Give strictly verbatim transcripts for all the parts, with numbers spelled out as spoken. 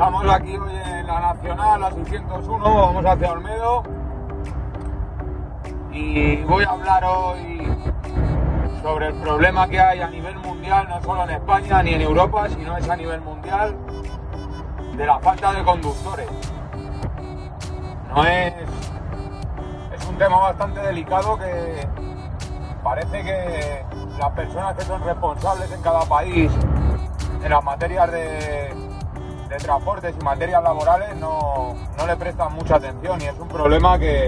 Estamos aquí hoy en la Nacional, la seiscientos uno, vamos hacia Olmedo y voy a hablar hoy sobre el problema que hay a nivel mundial, no solo en España ni en Europa, sino es a nivel mundial, de la falta de conductores. No es... es un tema bastante delicado que parece que las personas que son responsables en cada país en las materias de, de transportes y materias laborales no, no le prestan mucha atención, y es un problema que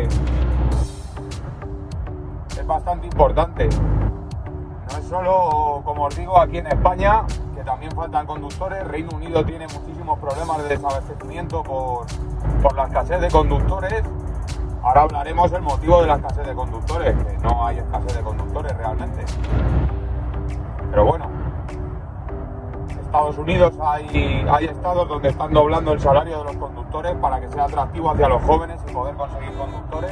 es bastante importante. No es solo, como os digo, aquí en España, que también faltan conductores. Reino Unido tiene muchísimos problemas de desabastecimiento por, por la escasez de conductores. Ahora hablaremos del motivo de la escasez de conductores, que no hay escasez de conductores realmente. Pero bueno, en Estados Unidos hay, hay estados donde están doblando el salario de los conductores para que sea atractivo hacia los jóvenes y poder conseguir conductores.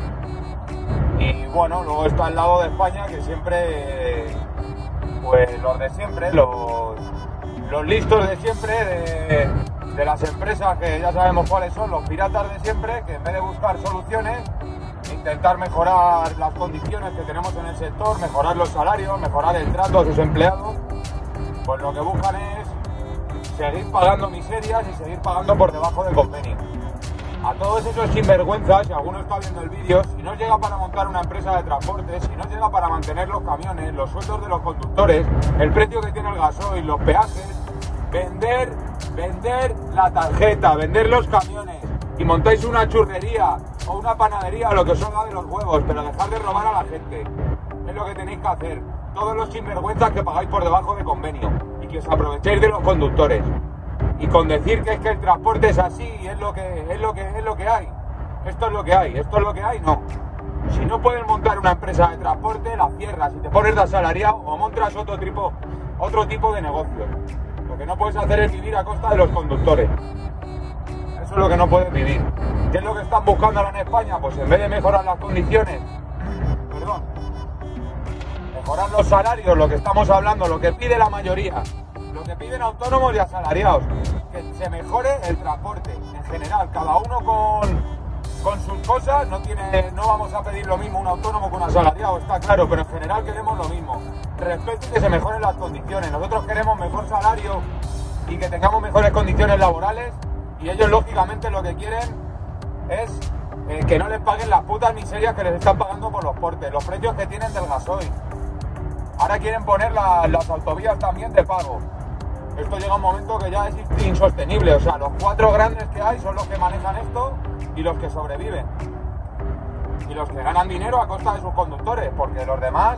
Y bueno, luego está el lado de España, que siempre, pues los de siempre, los, los listos de siempre, de, de las empresas que ya sabemos cuáles son, los piratas de siempre, que en vez de buscar soluciones, intentar mejorar las condiciones que tenemos en el sector, mejorar los salarios, mejorar el trato a sus empleados, pues lo que buscan es seguir pagando miserias y seguir pagando por debajo del convenio. A todos esos sinvergüenzas, si alguno está viendo el vídeo, si no llega para montar una empresa de transporte, si no llega para mantener los camiones, los sueldos de los conductores, el precio que tiene el gasoil, los peajes, vender, vender la tarjeta, vender los camiones, y montáis una churrería o una panadería, lo que os haga de los huevos, pero dejar de robar a la gente. Es lo que tenéis que hacer. Todos los sinvergüenzas que pagáis por debajo de convenio y que os aprovechéis de los conductores. Y con decir que es que el transporte es así y es lo que es lo que es lo que hay. Esto es lo que hay, esto es lo que hay, no. Si no puedes montar una empresa de transporte, la cierras y te pones de asalariado o montas otro tipo, otro tipo de negocio. Lo que no puedes hacer es vivir a costa de los conductores. Eso es lo que no puedes vivir. ¿Qué es lo que están buscando ahora en España? Pues en vez de mejorar las condiciones, perdón, mejorar los salarios, lo que estamos hablando, lo que pide la mayoría, lo que piden autónomos y asalariados, que se mejore el transporte en general, cada uno con, con sus cosas. No tiene, no vamos a pedir lo mismo un autónomo que un asalariado, está claro, pero en general queremos lo mismo. Respeto y que se mejoren las condiciones. Nosotros queremos mejor salario y que tengamos mejores condiciones laborales, y ellos lógicamente lo que quieren es eh, que no les paguen las putas miserias que les están pagando por los portes, los precios que tienen del gasoil. Ahora quieren poner la, las autovías también de pago. Esto llega a un momento que ya es insostenible. O sea, los cuatro grandes que hay son los que manejan esto y los que sobreviven. Y los que ganan dinero a costa de sus conductores, porque los demás...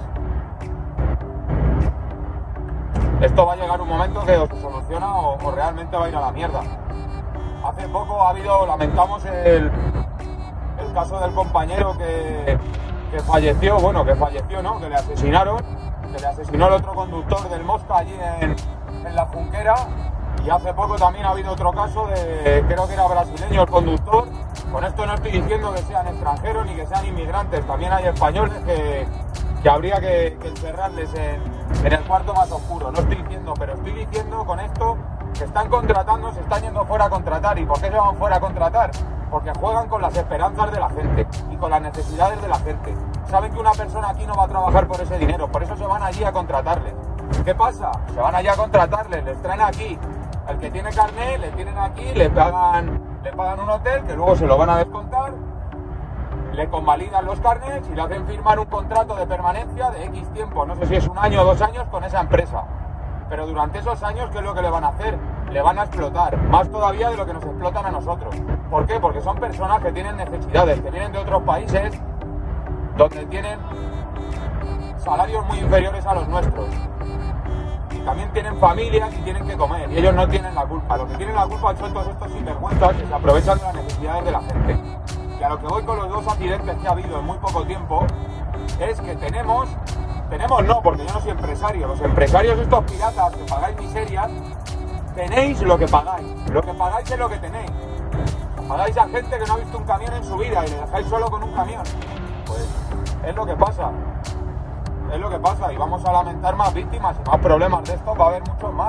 esto va a llegar un momento que o se soluciona o, o realmente va a ir a la mierda. Hace poco ha habido, lamentamos el, el caso del compañero que, que falleció, bueno, que falleció, ¿no? Que le asesinaron, que le asesinó el otro conductor del Mosca allí en... en la Junquera. Y hace poco también ha habido otro caso de, creo que era brasileño el conductor. Con esto no estoy diciendo que sean extranjeros ni que sean inmigrantes, también hay españoles que, que habría que, que encerrarles en, en el cuarto más oscuro. No estoy diciendo, pero estoy diciendo con esto que están contratando, se están yendo fuera a contratar. ¿Y por qué se van fuera a contratar? Porque juegan con las esperanzas de la gente y con las necesidades de la gente. Saben que una persona aquí no va a trabajar por ese dinero, por eso se van allí a contratarles. ¿Qué pasa? Se van allá a contratarles, les traen aquí al que tiene carnet, le tienen aquí, le pagan, le pagan un hotel que luego se lo van a descontar, le convalidan los carnets y le hacen firmar un contrato de permanencia de X tiempo, no sé si es un año o dos años con esa empresa. Pero durante esos años, ¿qué es lo que le van a hacer? Le van a explotar, más todavía de lo que nos explotan a nosotros. ¿Por qué? Porque son personas que tienen necesidades, que vienen de otros países donde tienen salarios muy inferiores a los nuestros. También tienen familias y tienen que comer, y ellos no tienen la culpa. Lo que tienen la culpa son todos estos sinvergüenzas que se aprovechan de las necesidades de la gente. Y a lo que voy con los dos accidentes que ha habido en muy poco tiempo es que tenemos, tenemos no, porque yo no soy empresario, los empresarios estos piratas que pagáis miserias, tenéis lo que pagáis, lo que pagáis es lo que tenéis. Pagáis a gente que no ha visto un camión en su vida y le dejáis solo con un camión. Pues es lo que pasa. Es lo que pasa, y vamos a lamentar más víctimas y más problemas de esto, va a haber muchos más,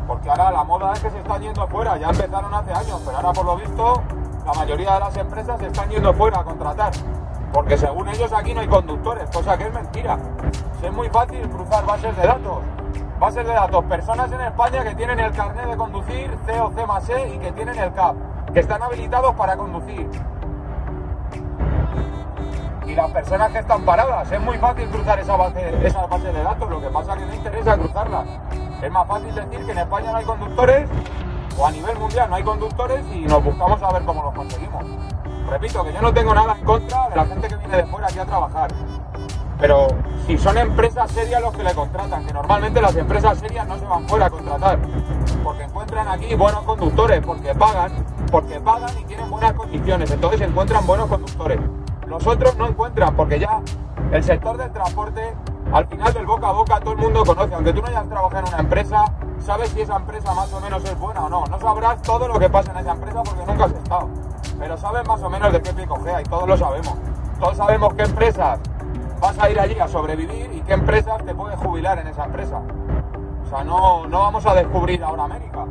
Porque ahora la moda es que se están yendo fuera, ya empezaron hace años, pero ahora por lo visto la mayoría de las empresas se están yendo fuera a contratar. Porque según ellos aquí no hay conductores, cosa que es mentira. Si es muy fácil cruzar bases de datos. Bases de datos, personas en España que tienen el carnet de conducir C o C más E y que tienen el C A P, que están habilitados para conducir. Y las personas que están paradas, es muy fácil cruzar esa base, esas bases de datos, lo que pasa es que no interesa cruzarlas. Es más fácil decir que en España no hay conductores, o a nivel mundial no hay conductores, y nos buscamos a ver cómo los conseguimos. Repito, que yo no tengo nada en contra de la gente que viene de fuera aquí a trabajar. Pero si son empresas serias los que le contratan, que normalmente las empresas serias no se van fuera a contratar, porque encuentran aquí buenos conductores, porque pagan, porque pagan y tienen buenas condiciones, entonces encuentran buenos conductores. Los otros no encuentran, porque ya el sector del transporte, al final del boca a boca, todo el mundo conoce. Aunque tú no hayas trabajado en una empresa, sabes si esa empresa más o menos es buena o no. No sabrás todo lo que pasa en esa empresa porque nunca has estado, pero sabes más o menos de qué pie cojea, y todos lo sabemos. Todos sabemos qué empresas vas a ir allí a sobrevivir y qué empresas te puedes jubilar en esa empresa. O sea, no, no vamos a descubrir ahora América,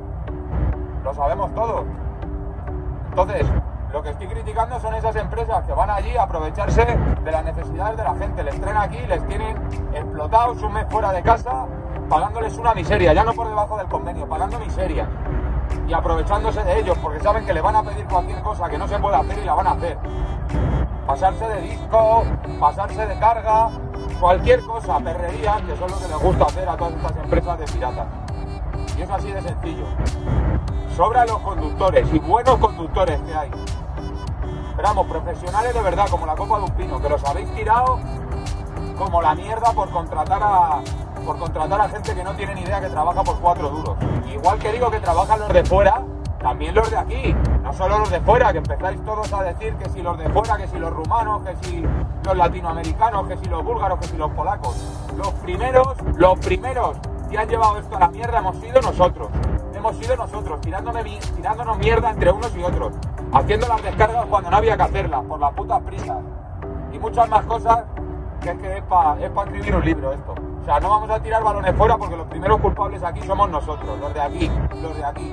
lo sabemos todos. Entonces, lo que estoy criticando son esas empresas que van allí a aprovecharse de las necesidades de la gente. Les traen aquí, les tienen explotados un mes fuera de casa, pagándoles una miseria, ya no por debajo del convenio, pagando miseria. Y aprovechándose de ellos, porque saben que le van a pedir cualquier cosa que no se puede hacer y la van a hacer. Pasarse de disco, pasarse de carga, cualquier cosa, perrería, que son lo que les gusta hacer a todas estas empresas de piratas. Y es así de sencillo. Sobran los conductores, y buenos conductores que hay. Pero vamos, profesionales de verdad, como la copa de un pino, que los habéis tirado como la mierda por contratar a... por contratar a gente que no tiene ni idea, que trabaja por cuatro duros. Igual que digo que trabajan los de fuera, también los de aquí, no solo los de fuera, que empezáis todos a decir que si los de fuera, que si los rumanos, que si los latinoamericanos, que si los búlgaros, que si los polacos. Los primeros, los primeros que han llevado esto a la mierda hemos sido nosotros. Hemos sido nosotros, tirándome, tirándonos mierda entre unos y otros, haciendo las descargas cuando no había que hacerlas, por las putas prisas. Y muchas más cosas, que es que es para es pa escribir un libro esto. O sea, no vamos a tirar balones fuera porque los primeros culpables aquí somos nosotros, los de aquí, los de aquí.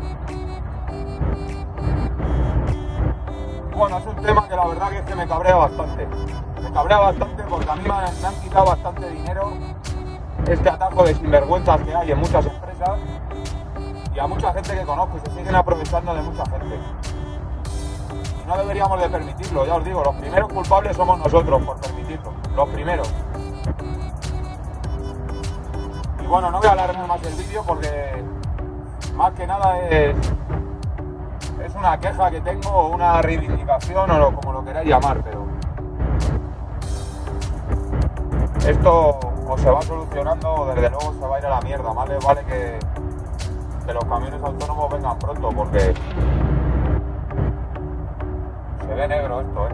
Bueno, es un tema que la verdad que es que me cabrea bastante. Me cabrea bastante porque a mí me han, me han quitado bastante dinero este atajo de sinvergüenzas que hay en muchas empresas y a mucha gente que conozco, y se siguen aprovechando de mucha gente. Y no deberíamos de permitirlo, ya os digo, los primeros culpables somos nosotros por permitirlo, los primeros. Y bueno, no voy a alargar más el vídeo porque más que nada es, es una queja que tengo, o una reivindicación, o lo, como lo queráis llamar, pero esto o se va solucionando o desde luego se va a ir a la mierda. Más les vale que, que los camiones autónomos vengan pronto porque se ve negro esto, ¿eh?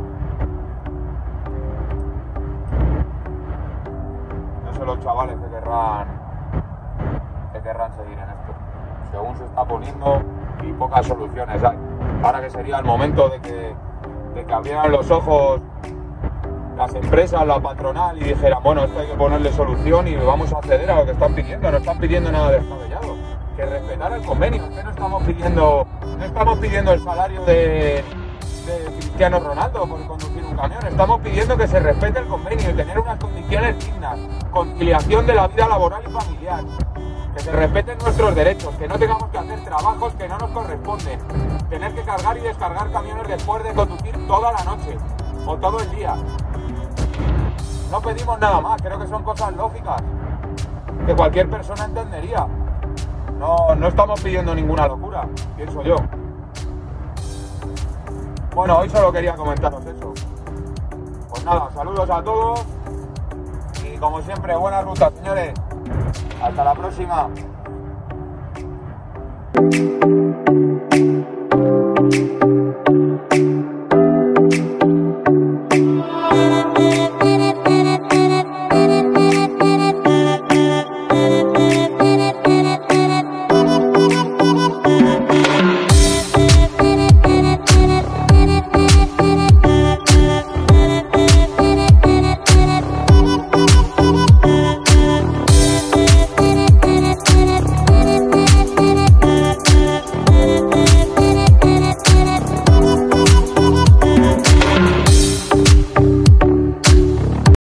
No sé los chavales que querrán que querrán seguir en esto, según se está poniendo, y pocas soluciones hay. Ahora que sería el momento de que, de que abrieran los ojos las empresas, la patronal, y dijeran, bueno, esto hay que ponerle solución y vamos a acceder a lo que están pidiendo. No están pidiendo nada descabellado, que respetar el convenio. Es que no estamos pidiendo, no estamos pidiendo el salario de, de Cristiano Ronaldo por conducir un camión. Estamos pidiendo que se respete el convenio y tener unas condiciones dignas, conciliación de la vida laboral y familiar, que se respeten nuestros derechos, que no tengamos que hacer trabajos que no nos corresponden, tener que cargar y descargar camiones después de conducir toda la noche o todo el día. No pedimos nada más, creo que son cosas lógicas que cualquier persona entendería. No, no estamos pidiendo ninguna locura, pienso yo. Bueno, hoy solo quería comentaros eso. Pues nada, saludos a todos y como siempre, buena ruta, señores. Hasta la próxima.